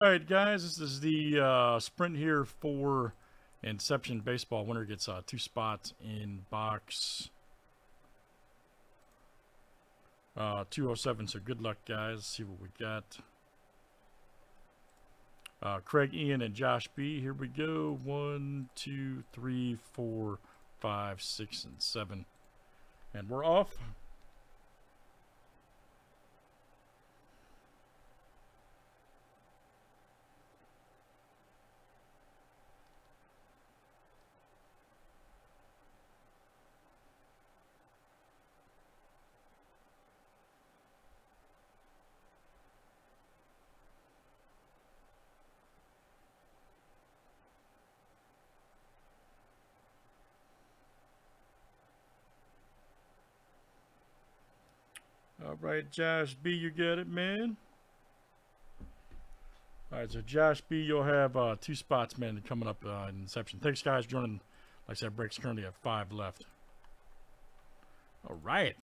Alright guys, this is the sprint here for Inception Baseball. Winner gets 2 spots in box 207, so good luck guys. Let's see what we got. Craig, Ian, and Josh B. Here we go. 1, 2, 3, 4, 5, 6, and 7. And we're off. All right, Josh B, you get it, man. All right, so Josh B, you'll have 2 spots, man, coming up in Inception. Thanks, guys, for joining. Like I said, break's currently at 5 left. All right.